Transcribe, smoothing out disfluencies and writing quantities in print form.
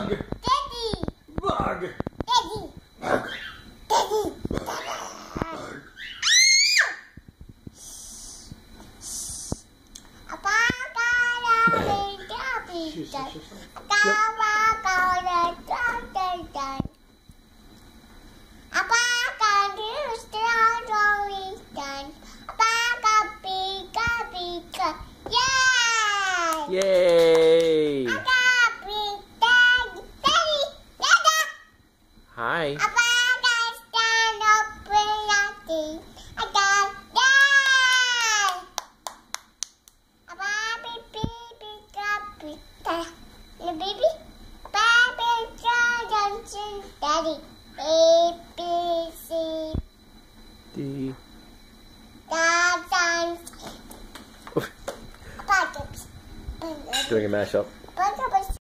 Bug. Daddy. Bug. Daddy. Bug. Daddy. Yay! Hi. Daddy, A, B, C, D. Dad, Doing a mashup.